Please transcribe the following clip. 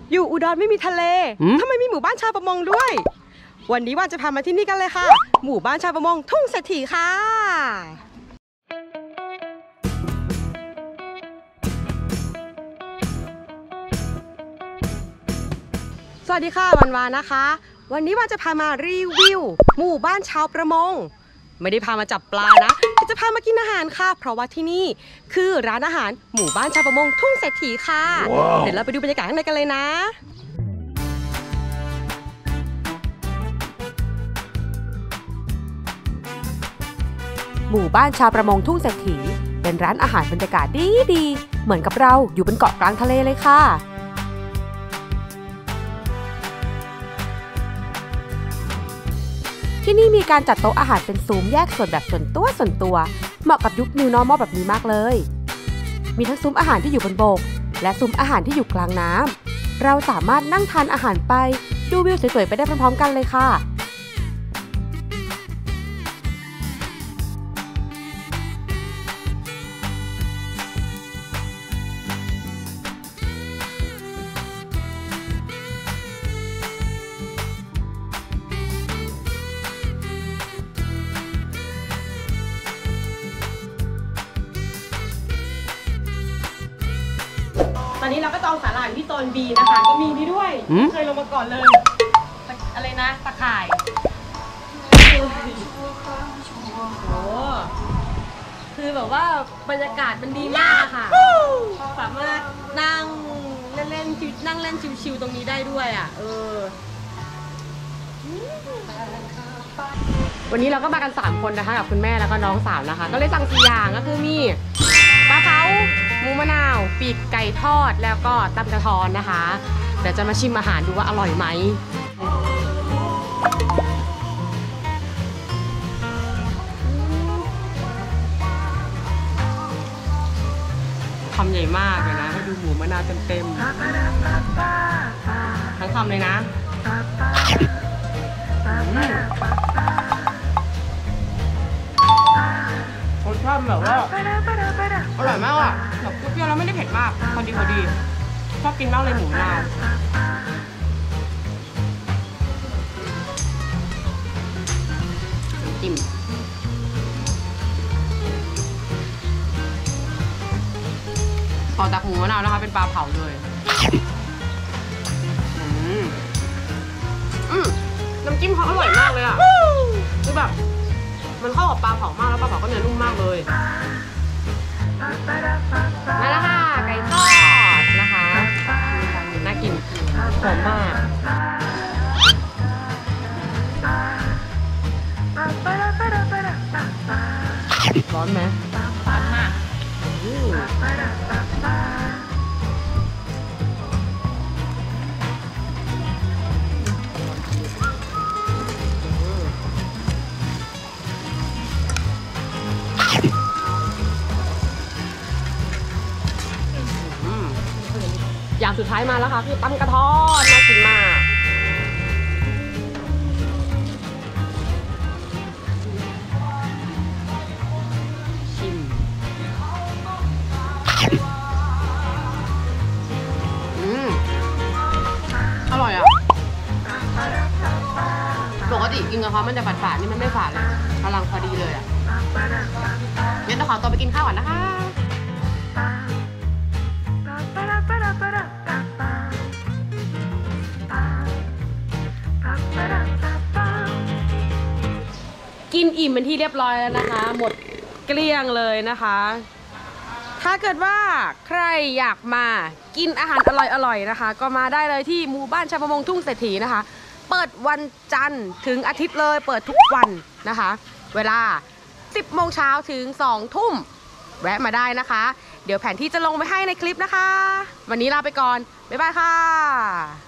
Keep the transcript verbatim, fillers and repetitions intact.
อยู่อุดรไม่มีทะเลทำไมมีหมู่บ้านชาวประมงด้วยวันนี้วันจะพามาที่นี่กันเลยค่ะหมู่บ้านชาวประมงทุ่งเศรษฐีค่ะสวัสดีค่ะวันวานนะคะวันนี้วันจะพามารีวิวหมู่บ้านชาวประมงไม่ได้พามาจับปลานะจะพามากินอาหารค่ะเพราะว่าที่นี่คือร้านอาหารหมู่บ้านชาวประมงทุ่งเศรษฐีค่ะ wow. เดี๋ยวเราไปดูบรรยากาศข้างในกันเลยนะหมู่บ้านชาวประมงทุ่งเศรษฐีเป็นร้านอาหารบรรยากาศดีดีเหมือนกับเราอยู่บนเกาะกลางทะเลเลยค่ะที่นี่มีการจัดโต๊ะอาหารเป็นซุ้มแยกส่วนแบบส่วนตัวส่วนตัวเหมาะกับยุค New Normal แบบนี้มากเลยมีทั้งซุ้มอาหารที่อยู่บนบกและซุ้มอาหารที่อยู่กลางน้ำเราสามารถนั่งทานอาหารไปดูวิวสวยๆไปได้พร้อมๆกันเลยค่ะตอนนี้เราก็จองศาลาอยู่ที่โซน บี นะคะก็มีนี่ด้วยเคยลงมาก่อนเลยอะไรนะตะข่ายโอ้คือแบบว่าบรรยากาศมันดีมากค่ะสามารถนั่งเล่นเล่นนั่งเล่นชิวๆตรงนี้ได้ด้วยอ่ะเออวันนี้เราก็มากันสามคนนะคะกับคุณแม่แล้วก็น้องสาวนะคะก็เลยสั่งสี่อย่างก็คือมีปลาเผาหมูมะนาวปีกไก่ทอดแล้วก็ตำกระท้อนนะคะเดี๋ยวจะมาชิมอาหารดูว่าอร่อยไหมคำใหญ่มากเลยนะให้ดูหมูมะนาวเต็มๆทั้งคำเลยนะรสชาติแบบว่าอร่อยมากอ่ะแบบเปรี้ยวแล้วไม่ได้เผ็ดมากพอดีพอดีชอบกินมากเลยหมูมะนาวน้ำจิ้มต่อจากหมูมะนาวนะคะเป็นปลาเผาเลยอืมอืมน้ำจิ้มเขาอร่อยมากเลยอ่ะคือแบบมันเข้ากับปลาเผามากแล้วปลาเผาก็เนื้อนุ่มมากเลยมาแล้วค่ะไก่ทอดนะคะน่ากินหอมมากร้อนไหมร้อนมากอย่างสุดท้ายมาแล้วค่ะคือตำกระท้อนน่ากินมากชิมอืมอร่อยอ่ะปกติกินกระท้อนมันจะฝาดๆนี่มันไม่ฝาดเลยกำลังพอดีเลยอ่ะงั้นต้องขอตัวไปกินข้าวก่อนนะคะกินอิ่มเป็นที่เรียบร้อยแล้วนะคะหมดเกลี้ยงเลยนะคะถ้าเกิดว่าใครอยากมากินอาหารอร่อยๆนะคะก็มาได้เลยที่หมู่บ้านชาวประมงทุ่งเศรษฐีนะคะเปิดวันจันทร์ถึงอาทิตย์เลยเปิดทุกวันนะคะเวลาสิบโมงเช้าถึงสองทุ่มแวะมาได้นะคะเดี๋ยวแผนที่จะลงไปให้ในคลิปนะคะวันนี้ลาไปก่อนบ๊ายบายค่ะ